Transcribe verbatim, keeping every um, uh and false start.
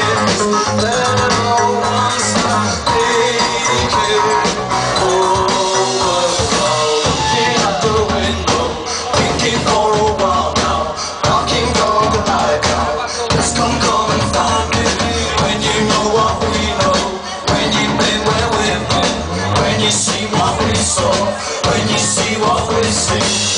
Let all one stop thinking. Oh, looking out the window, thinking for a while now. Knocking on the light out. Just come, come and find me. When you know what we know, when you've been where we've been, when you see what we saw, when you see what we see.